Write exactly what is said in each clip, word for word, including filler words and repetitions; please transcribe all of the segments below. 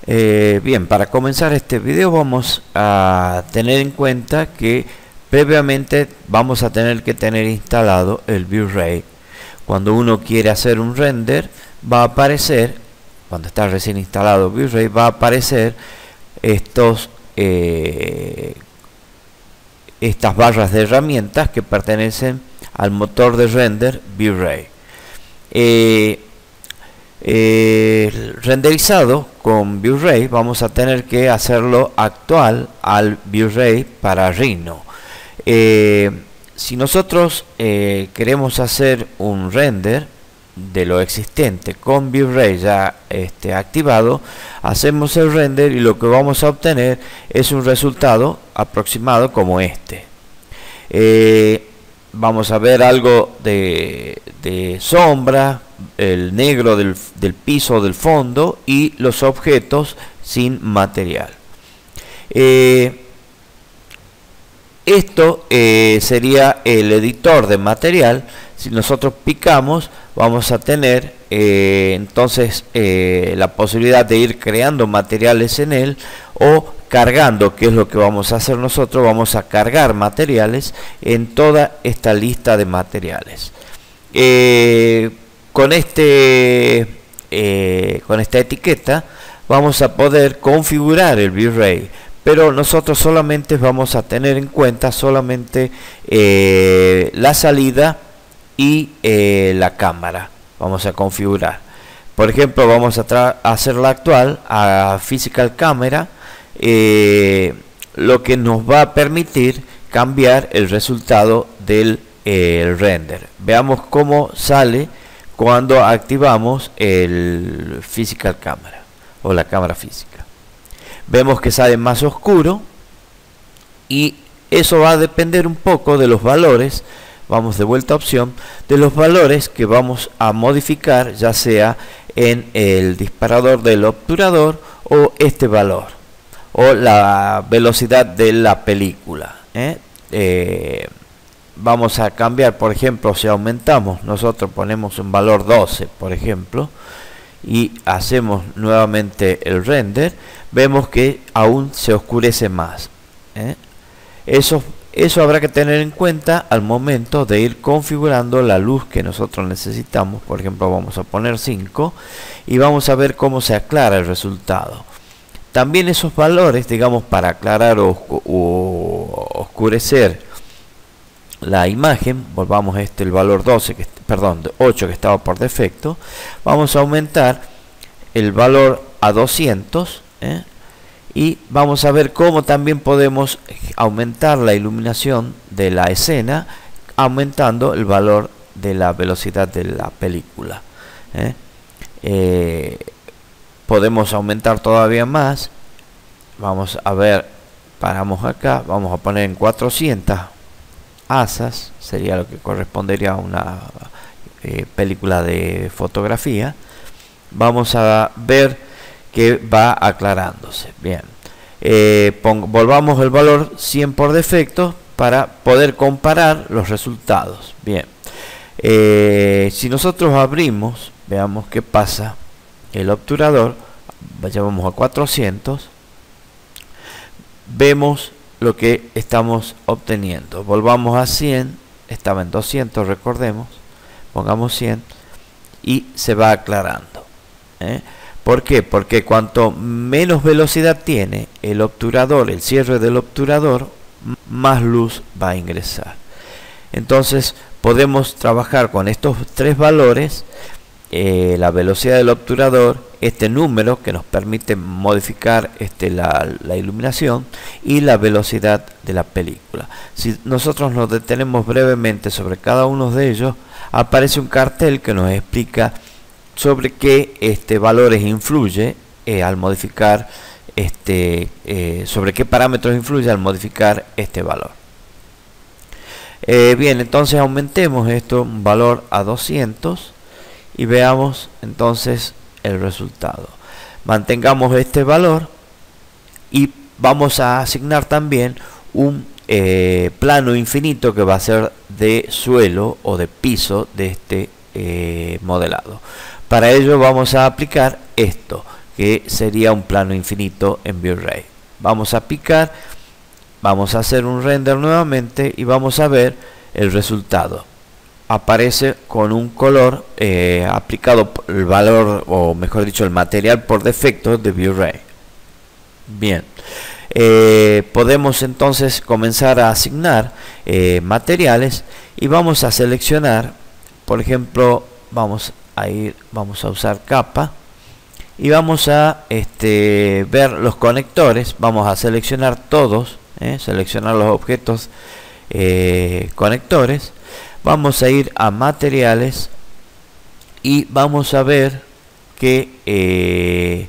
Eh, bien, para comenzar este video vamos a tener en cuenta que previamente vamos a tener que tener instalado el V-Ray. Cuando uno quiere hacer un render, va a aparecer, cuando está recién instalado V-Ray, va a aparecer estos eh, estas barras de herramientas que pertenecen al motor de render V-Ray. Eh, eh, el renderizado con V-Ray vamos a tener que hacerlo actual al V-Ray para Rhino. Eh, si nosotros eh, queremos hacer un render de lo existente con V-Ray ya este, activado, hacemos el render y lo que vamos a obtener es un resultado aproximado como este. Eh, vamos a ver algo de, de sombra, el negro del, del piso del fondo y los objetos sin material. Eh, esto eh, sería el editor de material. Si nosotros picamos, vamos a tener eh, entonces eh, la posibilidad de ir creando materiales en él o cargando, que es lo que vamos a hacer nosotros. Vamos a cargar materiales en toda esta lista de materiales. Eh, con este eh, con esta etiqueta vamos a poder configurar el V-Ray, pero nosotros solamente vamos a tener en cuenta solamente eh, la salida y eh, la cámara. Vamos a configurar, por ejemplo, vamos a, a hacer la actual a Physical Camera, eh, lo que nos va a permitir cambiar el resultado del eh, el render. Veamos cómo sale cuando activamos el Physical Camera o la cámara física. Vemos que sale más oscuro y eso va a depender un poco de los valores. Vamos de vuelta a opción, de los valores que vamos a modificar, ya sea en el disparador del obturador o este valor o la velocidad de la película. ¿eh? Eh, vamos a cambiar, por ejemplo, si aumentamos, nosotros ponemos un valor doce, por ejemplo, y hacemos nuevamente el render, vemos que aún se oscurece más. ¿eh? Eso Eso habrá que tener en cuenta al momento de ir configurando la luz que nosotros necesitamos. Por ejemplo, vamos a poner cinco y vamos a ver cómo se aclara el resultado. También esos valores, digamos, para aclarar o, o oscurecer la imagen, volvamos a este, el valor doce, que, perdón, ocho que estaba por defecto, vamos a aumentar el valor a doscientos, ¿eh? Y vamos a ver cómo también podemos aumentar la iluminación de la escena aumentando el valor de la velocidad de la película. ¿eh? Eh, podemos aumentar todavía más. Vamos a ver, paramos acá, vamos a poner en cuatrocientas asas, sería lo que correspondería a una eh, película de fotografía. Vamos a ver que va aclarándose. Bien, eh, volvamos el valor cien por defecto para poder comparar los resultados. Bien, eh, si nosotros abrimos, veamos qué pasa el obturador, vayamos a cuatrocientos, vemos lo que estamos obteniendo. Volvamos a cien, estaba en doscientos, recordemos, pongamos cien y se va aclarando. ¿eh? ¿Por qué? Porque cuanto menos velocidad tiene el obturador, el cierre del obturador, más luz va a ingresar. Entonces podemos trabajar con estos tres valores, eh, la velocidad del obturador, este número que nos permite modificar este, la, la iluminación y la velocidad de la película. Si nosotros nos detenemos brevemente sobre cada uno de ellos, aparece un cartel que nos explica sobre qué este, valores influye eh, al modificar este, eh, sobre qué parámetros influye al modificar este valor. Eh, bien, entonces aumentemos esto un valor a doscientos y veamos entonces el resultado. Mantengamos este valor y vamos a asignar también un eh, plano infinito que va a ser de suelo o de piso de este eh, modelado. Para ello vamos a aplicar esto, que sería un plano infinito en V-Ray. Vamos a picar, vamos a hacer un render nuevamente y vamos a ver el resultado. Aparece con un color eh, aplicado por el valor, o mejor dicho, el material por defecto de V-Ray. Bien, eh, podemos entonces comenzar a asignar eh, materiales y vamos a seleccionar, por ejemplo, vamos a ir, vamos a usar capa y vamos a este, ver los conectores. Vamos a seleccionar todos, eh, seleccionar los objetos eh, conectores. Vamos a ir a materiales y vamos a ver que eh,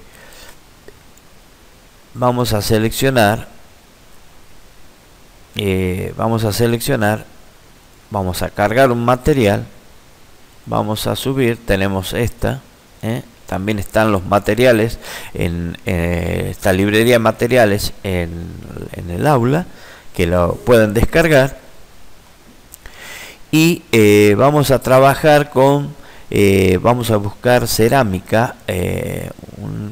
vamos a seleccionar eh, vamos a seleccionar vamos a cargar un material, vamos a subir, tenemos esta, eh, también están los materiales en eh, esta librería de materiales en, en el aula, que lo pueden descargar. Y eh, vamos a trabajar con eh, vamos a buscar cerámica, eh, un,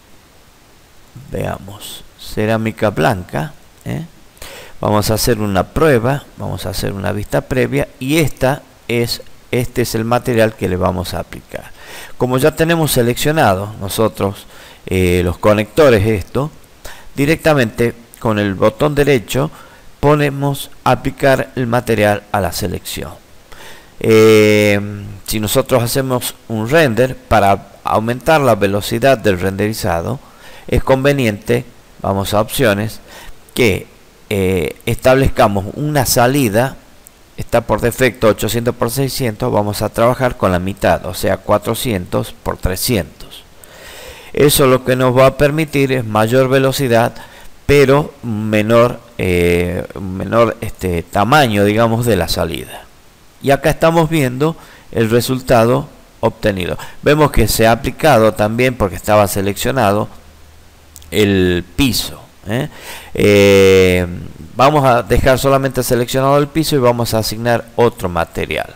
veamos, cerámica blanca, eh. Vamos a hacer una prueba, vamos a hacer una vista previa y esta es este es el material que le vamos a aplicar. Como ya tenemos seleccionado nosotros eh, los conectores, esto directamente con el botón derecho ponemos aplicar el material a la selección. Eh, si nosotros hacemos un render, para aumentar la velocidad del renderizado es conveniente, vamos a opciones, que eh, establezcamos una salida. Está por defecto ochocientos por seiscientos, vamos a trabajar con la mitad, o sea cuatrocientos por trescientos. Eso lo que nos va a permitir es mayor velocidad, pero menor eh, menor este tamaño, digamos, de la salida. Y acá estamos viendo el resultado obtenido. Vemos que se ha aplicado también, porque estaba seleccionado, el piso, ¿eh? Eh, vamos a dejar solamente seleccionado el piso y vamos a asignar otro material.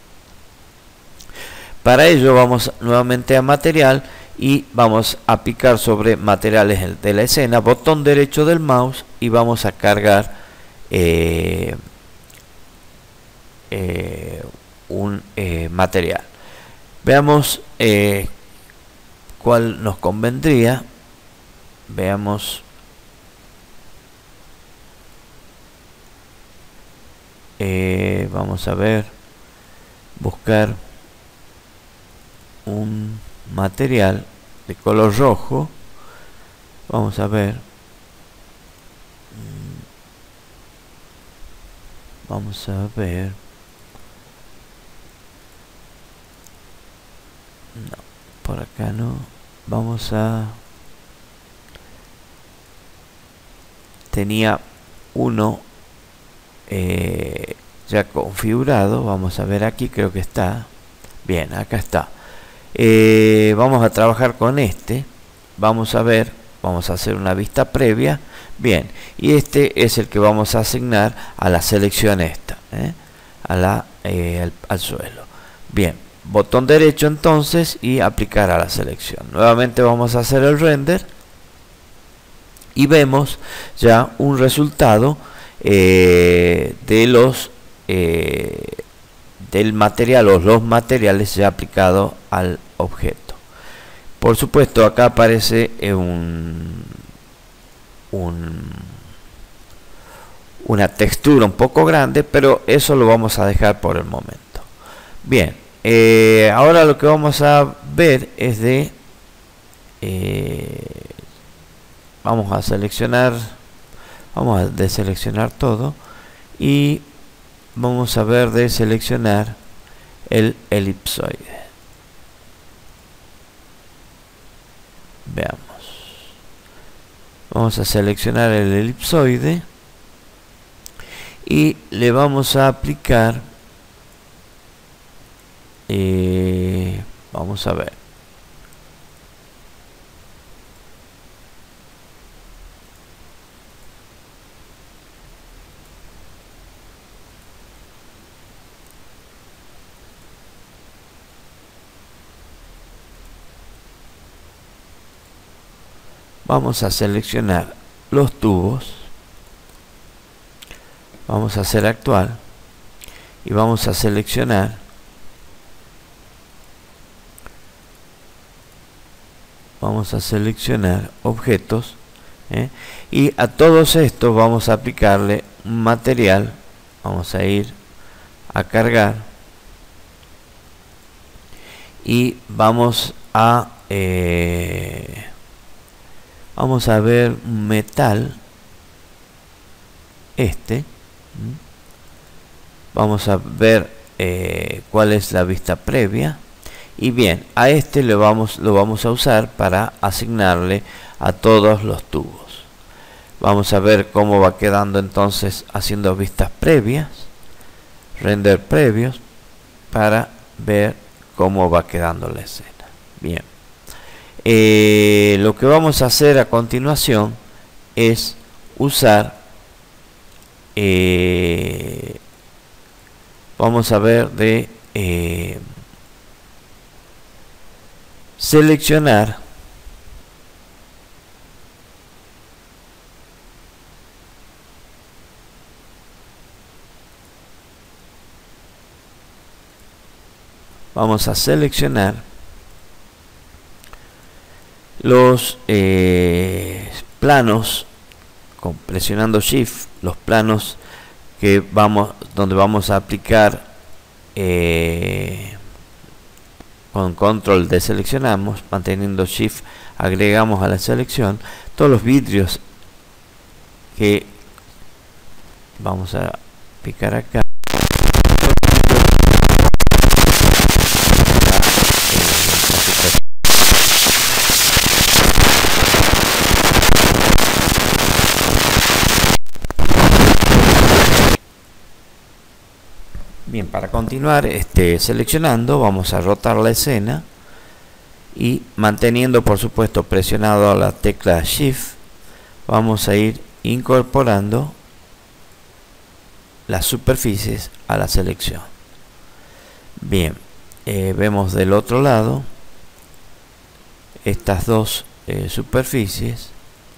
Para ello vamos nuevamente a material y vamos a picar sobre materiales de la escena, botón derecho del mouse, y vamos a cargar eh, eh, un eh, material. Veamos eh, cuál nos convendría. Veamos eh, vamos a ver, buscar un material de color rojo. Vamos a ver, vamos a ver, no, por acá no. Vamos a, tenía uno eh, ya configurado. Vamos a ver aquí, creo que está bien, acá está. Eh, vamos a trabajar con este. Vamos a ver, vamos a hacer una vista previa. Bien, y este es el que vamos a asignar a la selección esta, ¿eh? a la, eh, al, al suelo. Bien, botón derecho entonces y aplicar a la selección. Nuevamente vamos a hacer el render y vemos ya un resultado eh, de los eh, del material o los materiales ya aplicados al objeto. Por supuesto, acá aparece eh, un, un una textura un poco grande, pero eso lo vamos a dejar por el momento. Bien, eh, ahora lo que vamos a ver es de eh, vamos a seleccionar, vamos a deseleccionar todo y vamos a ver de seleccionar el elipsoide. Veamos, vamos a seleccionar el elipsoide y le vamos a aplicar eh, vamos a ver, vamos a seleccionar los tubos, vamos a hacer actual y vamos a seleccionar vamos a seleccionar objetos, ¿eh? Y a todos estos vamos a aplicarle un material. Vamos a ir a cargar y vamos a eh, vamos a ver un metal, este. Vamos a ver eh, cuál es la vista previa. Y bien, a este le vamos, lo vamos a usar para asignarle a todos los tubos. Vamos a ver cómo va quedando entonces haciendo vistas previas, render previos, para ver cómo va quedando la escena. Bien, eh, lo que vamos a hacer a continuación es usar, eh, vamos a ver de eh, seleccionar vamos a seleccionar los eh, planos con, presionando Shift, los planos que vamos donde vamos a aplicar eh, con control deseleccionamos, manteniendo Shift agregamos a la selección todos los vidrios que vamos a picar acá. Bien, para continuar este, seleccionando, vamos a rotar la escena y manteniendo, por supuesto, presionado la tecla Shift, vamos a ir incorporando las superficies a la selección. Bien, eh, vemos del otro lado estas dos eh, superficies,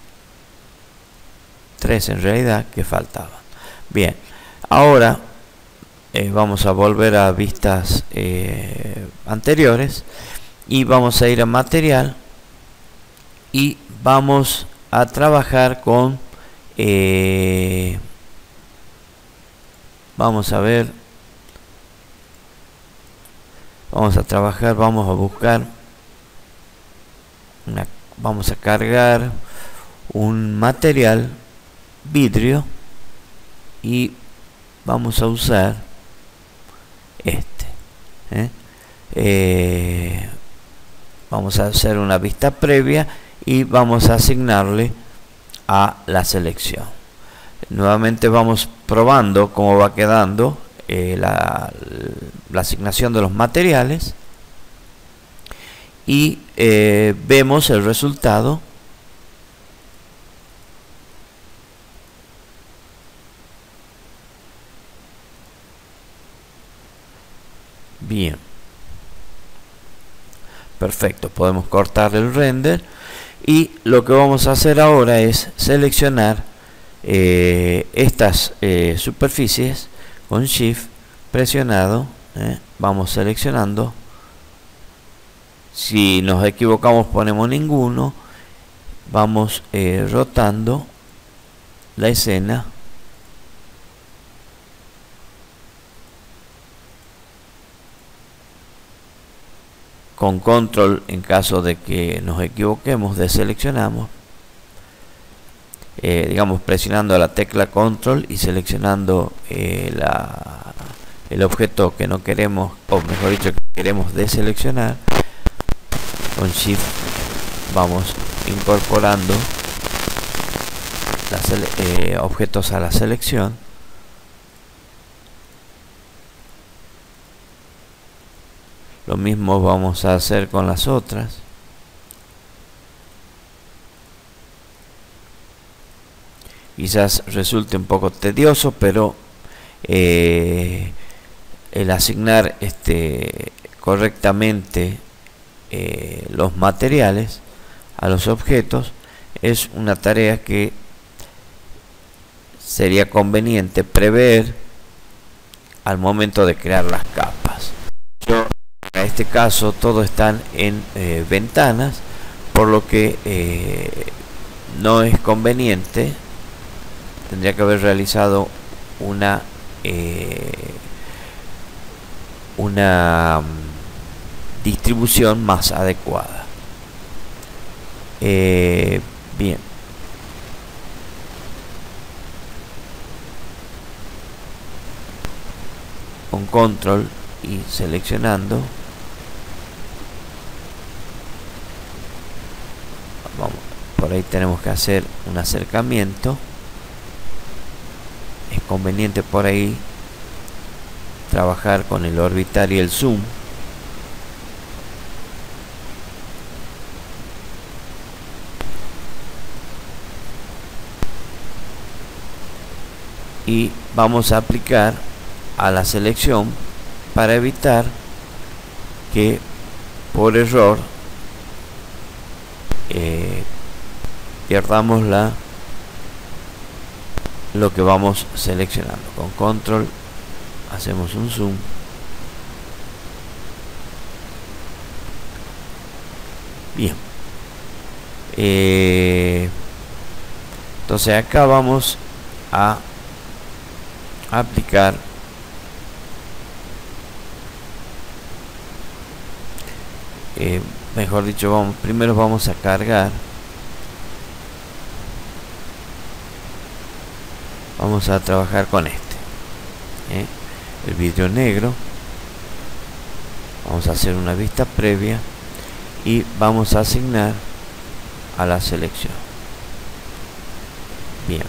tres en realidad, que faltaban. Bien, ahora Eh, vamos a volver a vistas eh, anteriores y vamos a ir a material y vamos a trabajar con eh, vamos a ver vamos a trabajar vamos a buscar una, vamos a cargar un material vidrio y vamos a usar este ¿eh? Eh, vamos a hacer una vista previa y vamos a asignarle a la selección. Nuevamente vamos probando cómo va quedando eh, la, la asignación de los materiales y eh, vemos el resultado. Bien, perfecto, podemos cortar el render y lo que vamos a hacer ahora es seleccionar eh, estas eh, superficies con Shift presionado, eh, vamos seleccionando. Si nos equivocamos ponemos ninguno, vamos eh, rotando la escena con control. En caso de que nos equivoquemos, deseleccionamos, eh, digamos presionando la tecla control y seleccionando eh, la, el objeto que no queremos, o mejor dicho que queremos deseleccionar. Con Shift vamos incorporando las, eh, objetos a la selección. Lo mismo vamos a hacer con las otras. Quizás resulte un poco tedioso, pero eh, el asignar este, correctamente eh, los materiales a los objetos es una tarea que sería conveniente prever al momento de crear las capas. Yo, en este caso, todo están en eh, ventanas, por lo que eh, no es conveniente. Tendría que haber realizado una eh, una um, distribución más adecuada. Eh, bien. Con control y seleccionando, vamos, por ahí tenemos que hacer un acercamiento. Es conveniente por ahí trabajar con el orbitar y el zoom. Y vamos a aplicar a la selección para evitar que por error eh, perdamos la lo que vamos seleccionando. Con control hacemos un zoom, bien. Eh, entonces acá vamos a aplicar eh, mejor dicho, vamos primero vamos a cargar, vamos a trabajar con este ¿eh? el vidrio negro. Vamos a hacer una vista previa y vamos a asignar a la selección. Bien,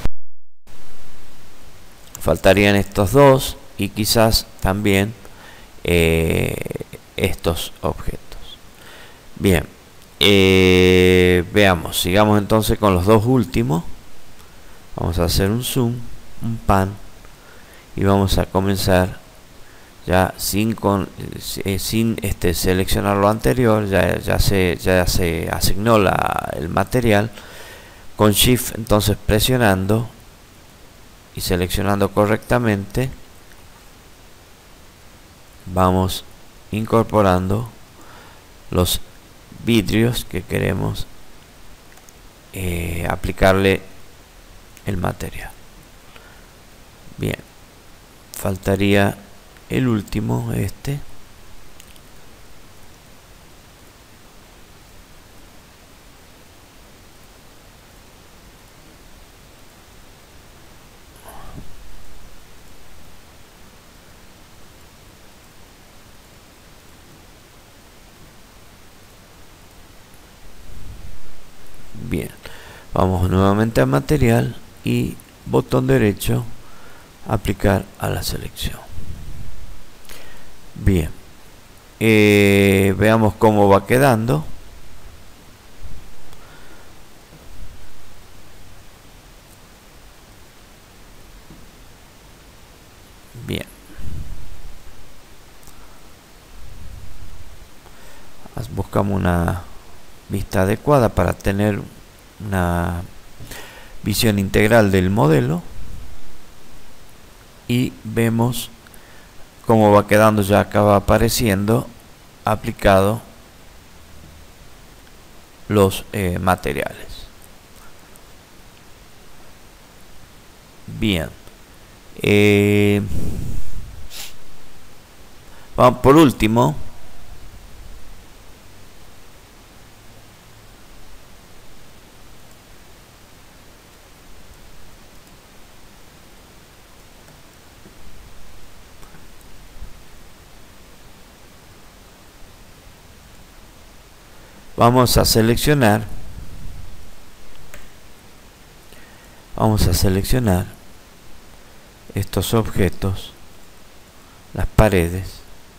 faltarían estos dos y quizás también eh, estos objetos. Bien, eh, veamos, sigamos entonces con los dos últimos. Vamos a hacer un zoom, un pan, y vamos a comenzar ya sin con eh, sin este seleccionar lo anterior. Ya, ya se ya se asignó la, el material. Con Shift, entonces presionando y seleccionando correctamente, vamos incorporando los vidrios que queremos eh, aplicarle el material. Bien, faltaría el último, este. Bien, vamos nuevamente a material y botón derecho, aplicar a la selección. Bien, eh, veamos cómo va quedando. Bien, buscamos una vista adecuada para tener una visión integral del modelo y vemos cómo va quedando. Ya acá va apareciendo aplicado los eh, materiales. Bien, eh, vamos por último. Vamos a seleccionar, vamos a seleccionar estos objetos, las paredes,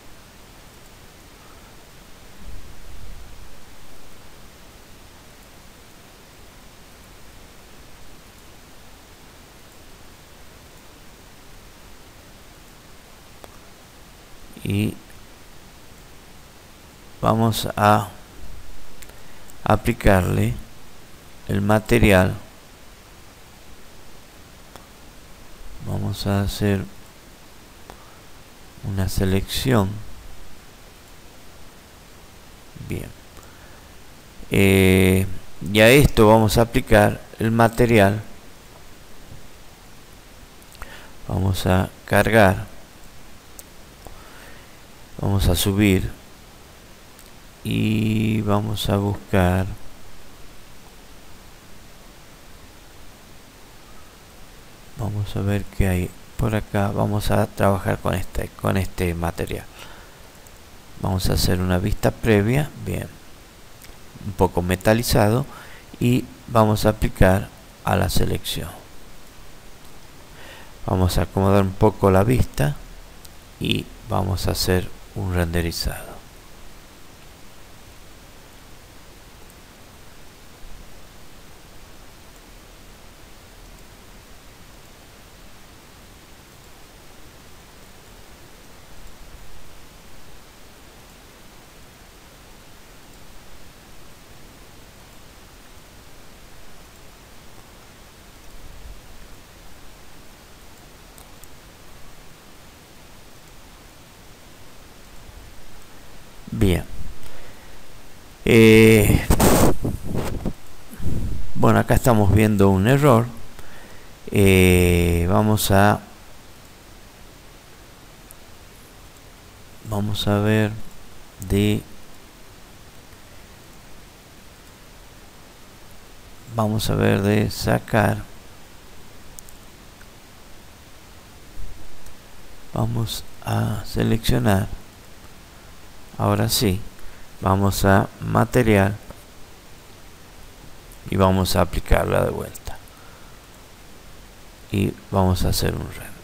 y vamos a aplicarle el material, vamos a hacer una selección. Bien, eh, y a esto vamos a aplicar el material. Vamos a cargar, vamos a subir y vamos a buscar vamos a ver qué hay por acá. Vamos a trabajar con este con este material. Vamos a hacer una vista previa, bien, un poco metalizado, y vamos a aplicar a la selección. Vamos a acomodar un poco la vista y vamos a hacer un renderizado. Bien, eh, bueno, acá estamos viendo un error. eh, vamos a vamos a ver de vamos a ver de sacar, vamos a seleccionar. Ahora sí, vamos a material y vamos a aplicarla de vuelta y vamos a hacer un render.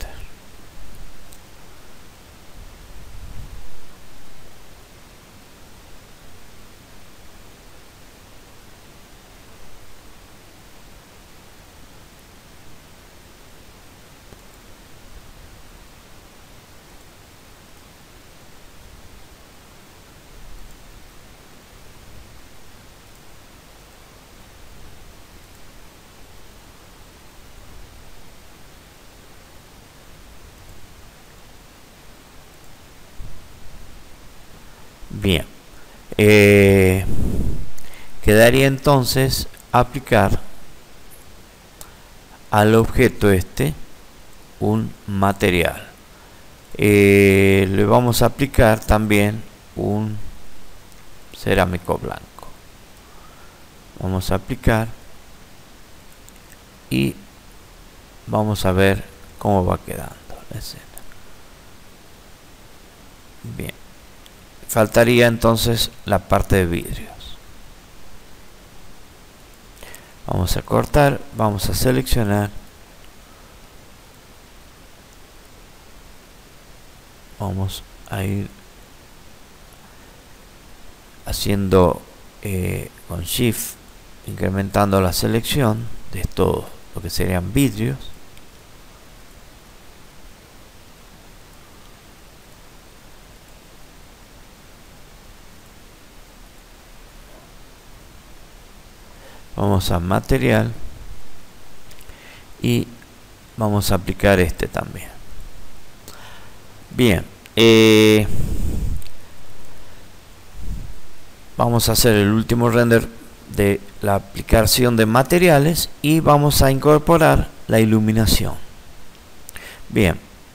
Bien, eh, quedaría entonces aplicar al objeto este un material. Eh, le vamos a aplicar también un cerámico blanco. Vamos a aplicar y vamos a ver cómo va quedando la escena. Bien, faltaría entonces la parte de vidrios. Vamos a cortar, vamos a seleccionar, vamos a ir haciendo eh, con Shift, incrementando la selección de todo lo que serían vidrios. Vamos a material y vamos a aplicar este también. Bien, eh, vamos a hacer el último render de la aplicación de materiales y vamos a incorporar la iluminación. Bien,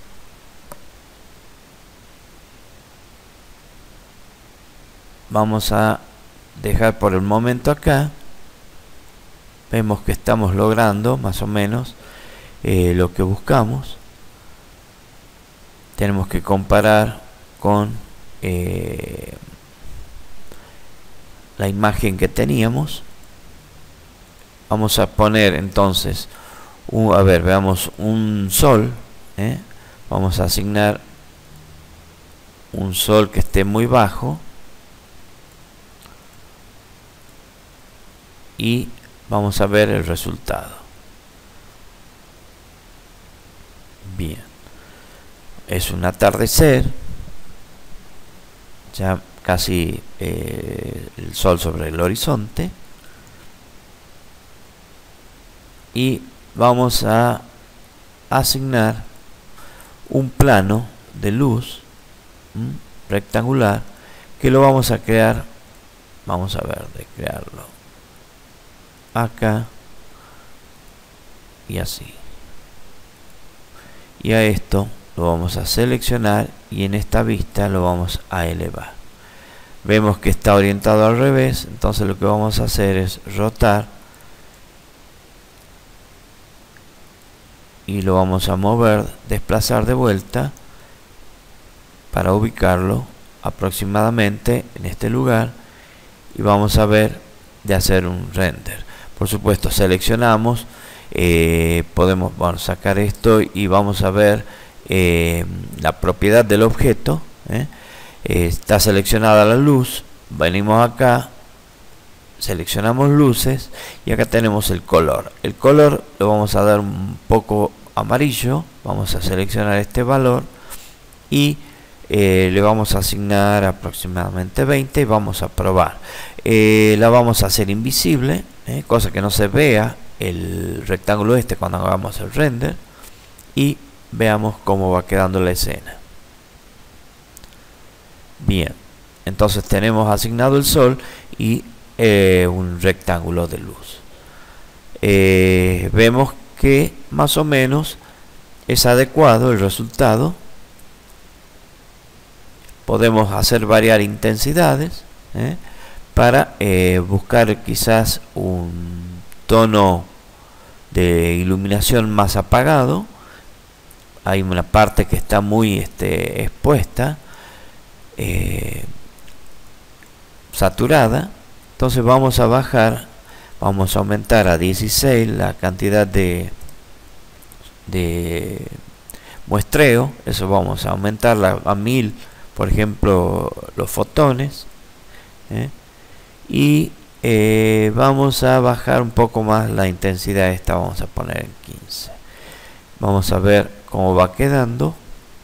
vamos a dejar por el momento acá. Vemos que estamos logrando más o menos eh, lo que buscamos. Tenemos que comparar con eh, la imagen que teníamos. Vamos a poner entonces un, a ver, veamos un sol, ¿eh? Vamos a asignar un sol que esté muy bajo y vamos a ver el resultado. Bien, es un atardecer, ya casi eh, el sol sobre el horizonte. y vamos a asignar un plano de luz ¿m? rectangular, que lo vamos a crear, vamos a ver de crearlo acá y así, y a esto lo vamos a seleccionar y en esta vista lo vamos a elevar. Vemos que está orientado al revés, entonces lo que vamos a hacer es rotar y lo vamos a mover, desplazar de vuelta para ubicarlo aproximadamente en este lugar, y vamos a ver de hacer un render. Por supuesto, seleccionamos, eh, podemos bueno, sacar esto y vamos a ver eh, la propiedad del objeto. ¿eh? Eh, está seleccionada la luz, venimos acá, seleccionamos luces y acá tenemos el color. El color lo vamos a dar un poco amarillo, vamos a seleccionar este valor y eh, le vamos a asignar aproximadamente veinte y vamos a probar. Eh, la vamos a hacer invisible, eh, cosa que no se vea el rectángulo este cuando hagamos el render, y veamos cómo va quedando la escena. Bien, entonces tenemos asignado el sol y eh, un rectángulo de luz. Eh, vemos que más o menos es adecuado el resultado. Podemos hacer variar intensidades ¿eh? para eh, buscar quizás un tono de iluminación más apagado. Hay una parte que está muy este, expuesta, eh, saturada, entonces vamos a bajar, vamos a aumentar a dieciséis la cantidad de, de muestreo, eso vamos a aumentarla a mil, por ejemplo, los fotones, ¿eh? y eh, vamos a bajar un poco más la intensidad esta, vamos a poner en quince. Vamos a ver cómo va quedando.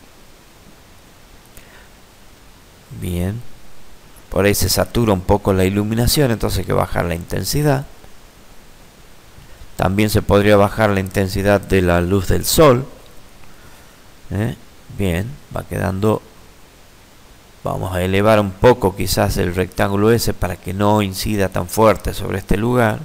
Bien, por ahí se satura un poco la iluminación, entonces hay que bajar la intensidad. También se podría bajar la intensidad de la luz del sol. ¿Eh? Bien, va quedando. Vamos a elevar un poco quizás el rectángulo ese para que no incida tan fuerte sobre este lugar.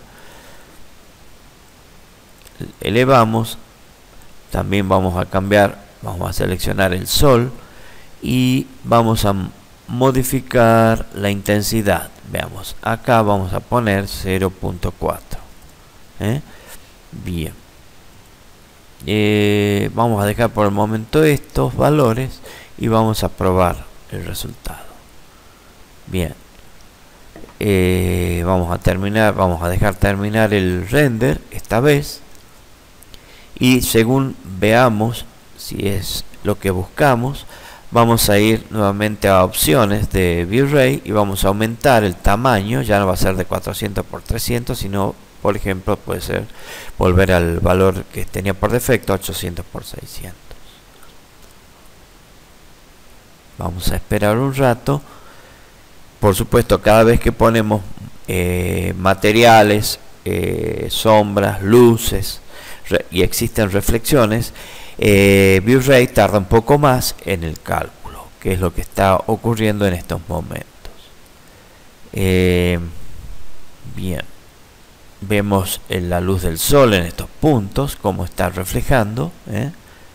Elevamos. También vamos a cambiar, vamos a seleccionar el sol y vamos a modificar la intensidad. Veamos, acá vamos a poner cero punto cuatro. ¿Eh? Bien. Eh, vamos a dejar por el momento estos valores y vamos a probar el resultado. Bien. Eh, vamos a terminar, vamos a dejar terminar el render esta vez. Y según veamos si es lo que buscamos, vamos a ir nuevamente a opciones de V-Ray y vamos a aumentar el tamaño. Ya no va a ser de cuatrocientos por trescientos, sino por ejemplo puede ser volver al valor que tenía por defecto, ochocientos por seiscientos. Vamos a esperar un rato. Por supuesto, cada vez que ponemos eh, materiales, eh, sombras, luces y existen reflexiones, eh, V-Ray tarda un poco más en el cálculo, que es lo que está ocurriendo en estos momentos. Eh, bien, vemos en la luz del sol en estos puntos cómo está reflejando, ¿eh?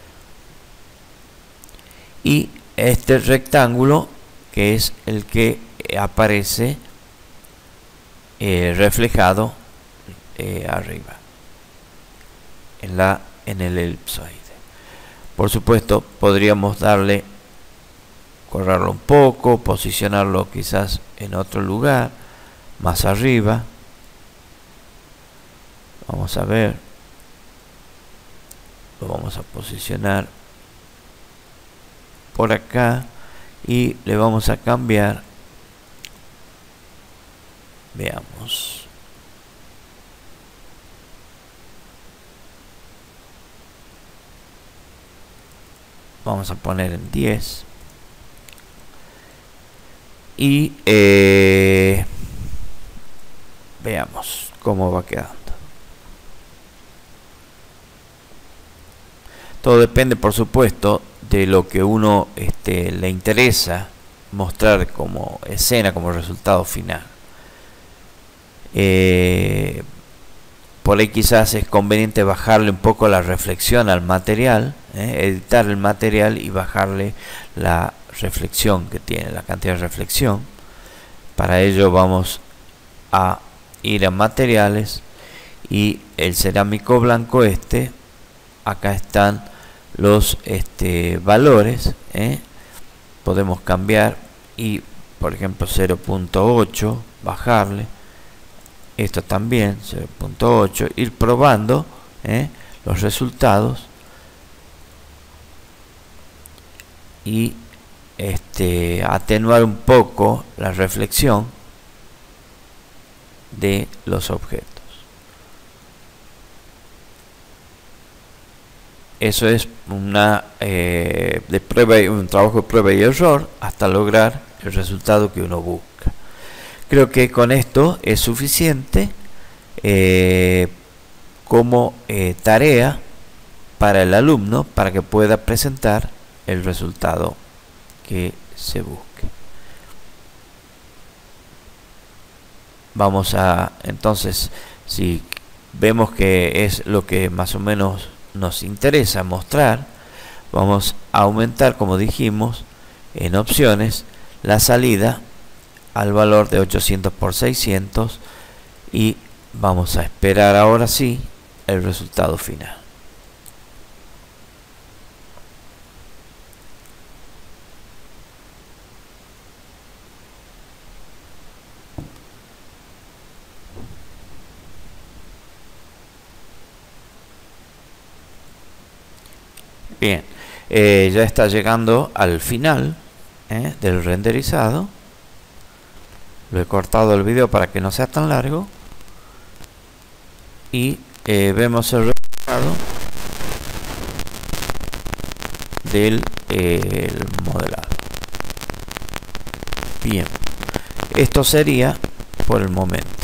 y este rectángulo que es el que aparece eh, reflejado eh, arriba en la en el elipsoide. Por supuesto, podríamos darle, correrlo un poco, posicionarlo quizás en otro lugar, más arriba. Vamos a ver, lo vamos a posicionar por acá y le vamos a cambiar. Veamos. Vamos a poner en diez. Y eh, veamos cómo va quedando. Todo depende, por supuesto, de lo que uno este, le interesa mostrar como escena, como resultado final. Eh, por ahí quizás es conveniente bajarle un poco la reflexión al material, eh, editar el material y bajarle la reflexión que tiene, la cantidad de reflexión. Para ello vamos a ir a materiales y el cerámico blanco este, acá están los este, valores, eh. podemos cambiar y por ejemplo cero punto ocho bajarle, esto también cero punto ocho, ir probando eh, los resultados y este, atenuar un poco la reflexión de los objetos. Eso es una eh, de prueba, un trabajo de prueba y error hasta lograr el resultado que uno busca. Creo que con esto es suficiente eh, como eh, tarea para el alumno para que pueda presentar el resultado que se busque. Vamos a, entonces, si vemos que es lo que más o menos nos interesa mostrar, vamos a aumentar, como dijimos, en opciones la salida al valor de ochocientos por seiscientos y vamos a esperar ahora sí el resultado final. Bien, eh, ya está llegando al final eh, del renderizado. Lo he cortado el video para que no sea tan largo. Y eh, vemos el resultado del eh, el modelado. Bien, esto sería por el momento.